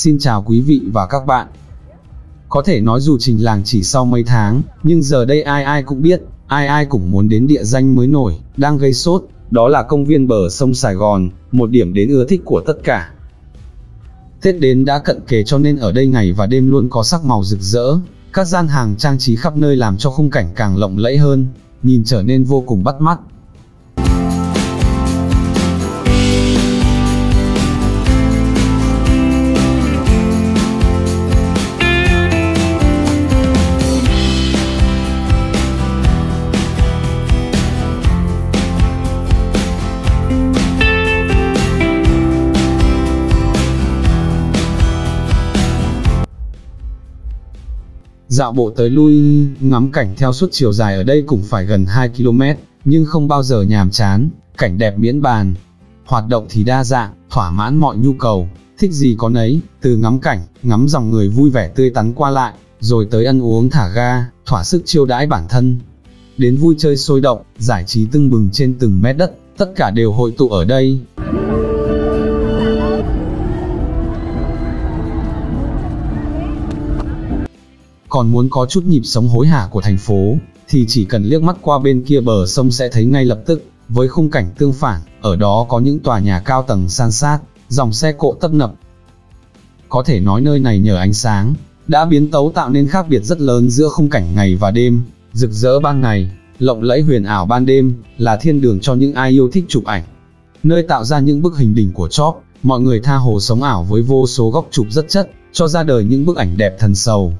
Xin chào quý vị và các bạn. Có thể nói dù trình làng chỉ sau mấy tháng, nhưng giờ đây ai ai cũng biết, ai ai cũng muốn đến địa danh mới nổi, đang gây sốt, đó là công viên bờ sông Sài Gòn, một điểm đến ưa thích của tất cả. Tết đến đã cận kề cho nên ở đây ngày và đêm luôn có sắc màu rực rỡ, các gian hàng trang trí khắp nơi làm cho khung cảnh càng lộng lẫy hơn, nhìn trở nên vô cùng bắt mắt. Dạo bộ tới lui, ngắm cảnh theo suốt chiều dài ở đây cũng phải gần 2 km, nhưng không bao giờ nhàm chán, cảnh đẹp miễn bàn. Hoạt động thì đa dạng, thỏa mãn mọi nhu cầu, thích gì có nấy, từ ngắm cảnh, ngắm dòng người vui vẻ tươi tắn qua lại, rồi tới ăn uống thả ga, thỏa sức chiêu đãi bản thân. Đến vui chơi sôi động, giải trí tưng bừng trên từng mét đất, tất cả đều hội tụ ở đây. Còn muốn có chút nhịp sống hối hả của thành phố, thì chỉ cần liếc mắt qua bên kia bờ sông sẽ thấy ngay lập tức, với khung cảnh tương phản, ở đó có những tòa nhà cao tầng san sát, dòng xe cộ tấp nập. Có thể nói nơi này nhờ ánh sáng, đã biến tấu tạo nên khác biệt rất lớn giữa khung cảnh ngày và đêm, rực rỡ ban ngày, lộng lẫy huyền ảo ban đêm, là thiên đường cho những ai yêu thích chụp ảnh. Nơi tạo ra những bức hình đỉnh của chóp, mọi người tha hồ sống ảo với vô số góc chụp rất chất, cho ra đời những bức ảnh đẹp thần sầu.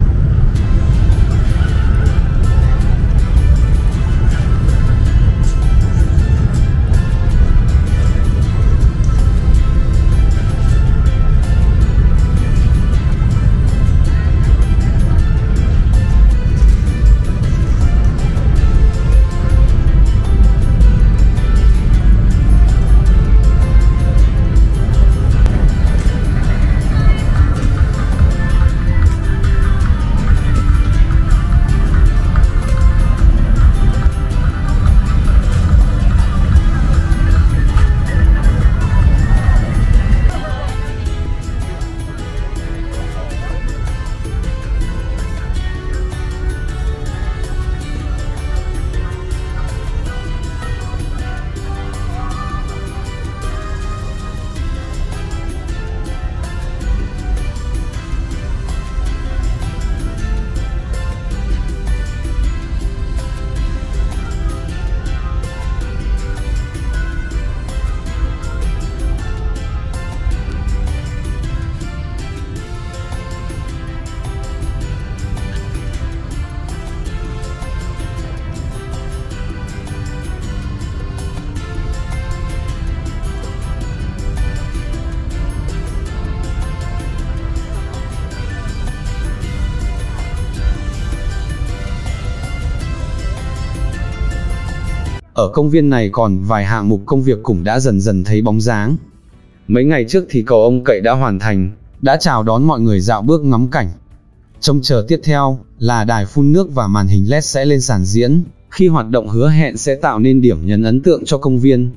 Ở công viên này còn vài hạng mục công việc cũng đã dần dần thấy bóng dáng. Mấy ngày trước thì cầu ông Cậy đã hoàn thành, đã chào đón mọi người dạo bước ngắm cảnh. Trông chờ tiếp theo là đài phun nước và màn hình LED sẽ lên sàn diễn, khi hoạt động hứa hẹn sẽ tạo nên điểm nhấn ấn tượng cho công viên.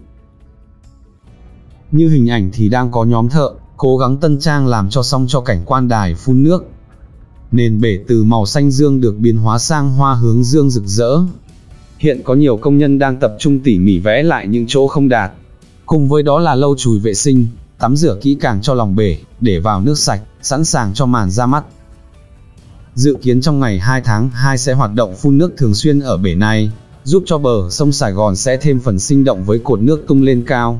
Như hình ảnh thì đang có nhóm thợ cố gắng tân trang làm cho xong cho cảnh quan đài phun nước. Nền bể từ màu xanh dương được biến hóa sang hoa hướng dương rực rỡ. Hiện có nhiều công nhân đang tập trung tỉ mỉ vẽ lại những chỗ không đạt. Cùng với đó là lau chùi vệ sinh, tắm rửa kỹ càng cho lòng bể, để vào nước sạch, sẵn sàng cho màn ra mắt. Dự kiến trong ngày 2 tháng 2 sẽ hoạt động phun nước thường xuyên ở bể này, giúp cho bờ sông Sài Gòn sẽ thêm phần sinh động với cột nước tung lên cao.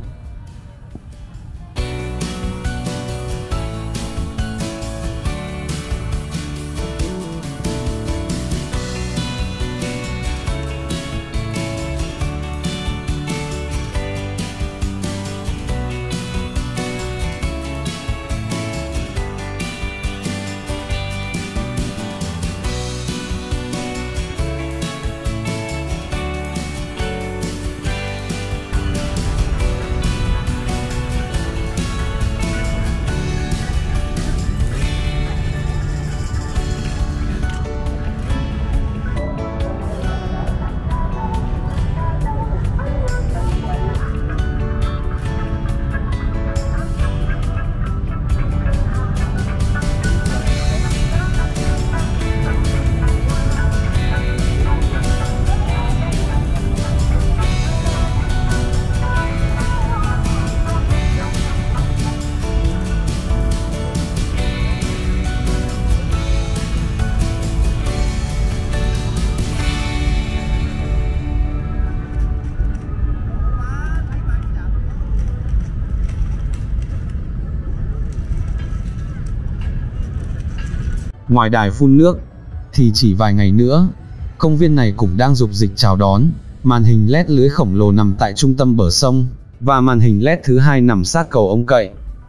ngoài đài phun nước, thì chỉ vài ngày nữa, công viên này cũng đang rục dịch chào đón. Màn hình LED lưới khổng lồ nằm tại trung tâm bờ sông, và màn hình LED thứ hai nằm sát cầu ông Cậy.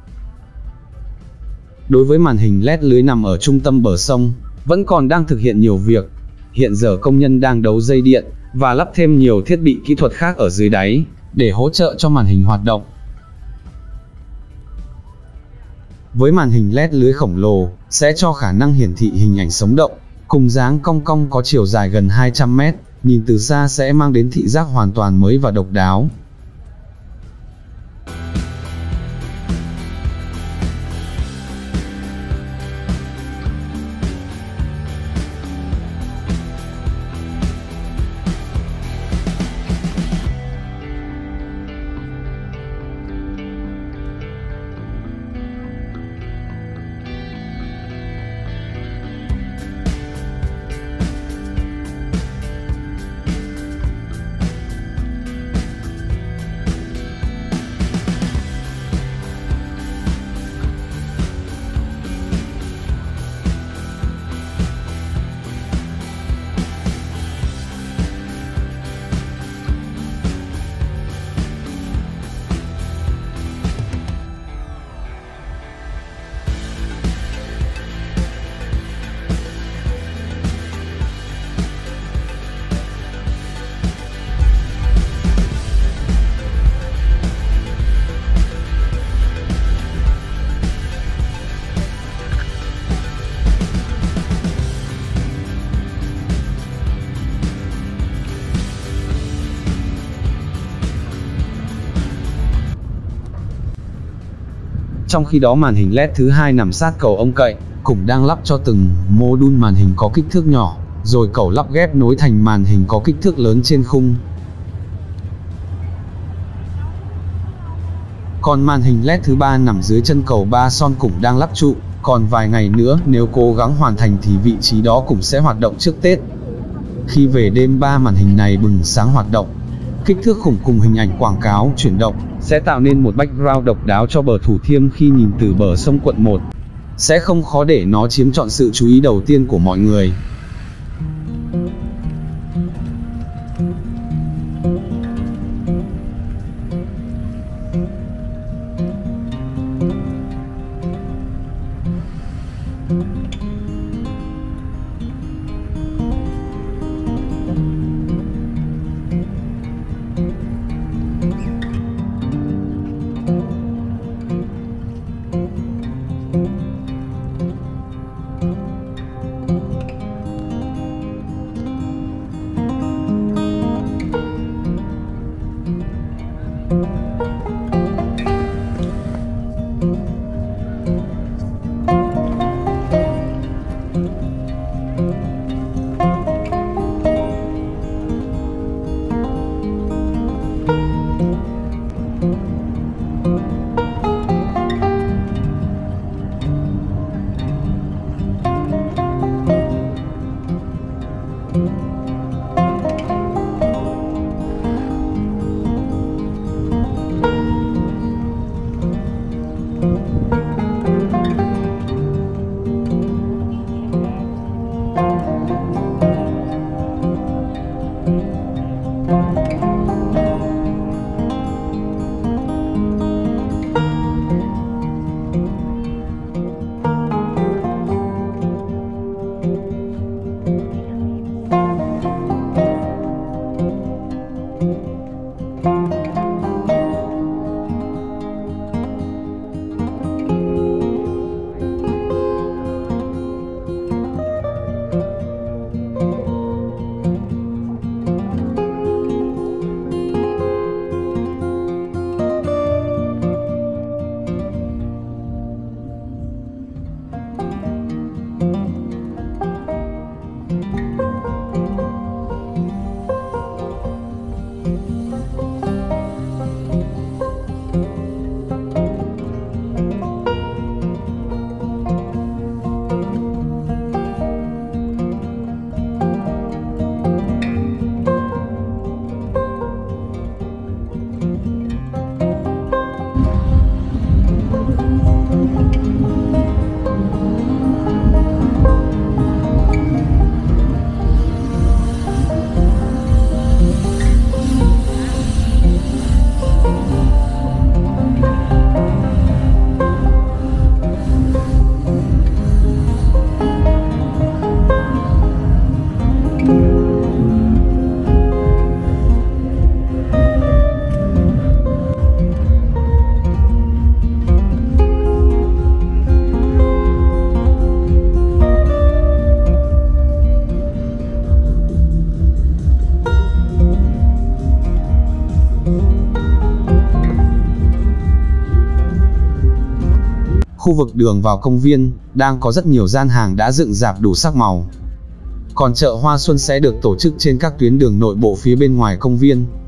Đối với màn hình LED lưới nằm ở trung tâm bờ sông, vẫn còn đang thực hiện nhiều việc. Hiện giờ công nhân đang đấu dây điện, và lắp thêm nhiều thiết bị kỹ thuật khác ở dưới đáy, để hỗ trợ cho màn hình hoạt động. Với màn hình LED lưới khổng lồ, sẽ cho khả năng hiển thị hình ảnh sống động, cùng dáng cong cong có chiều dài gần 200 mét, nhìn từ xa sẽ mang đến thị giác hoàn toàn mới và độc đáo. Trong khi đó màn hình LED thứ hai nằm sát cầu ông Cậy, cũng đang lắp cho từng module màn hình có kích thước nhỏ, rồi cẩu lắp ghép nối thành màn hình có kích thước lớn trên khung. Còn màn hình LED thứ ba nằm dưới chân cầu Ba Son cũng đang lắp trụ, còn vài ngày nữa nếu cố gắng hoàn thành thì vị trí đó cũng sẽ hoạt động trước Tết. Khi về đêm, ba màn hình này bừng sáng hoạt động. Kích thước khủng cùng hình ảnh quảng cáo chuyển động sẽ tạo nên một background độc đáo cho bờ Thủ Thiêm khi nhìn từ bờ sông quận 1. Sẽ không khó để nó chiếm trọn sự chú ý đầu tiên của mọi người. khu vực đường vào công viên, đang có rất nhiều gian hàng đã dựng rạp đủ sắc màu. Còn chợ hoa xuân sẽ được tổ chức trên các tuyến đường nội bộ phía bên ngoài công viên.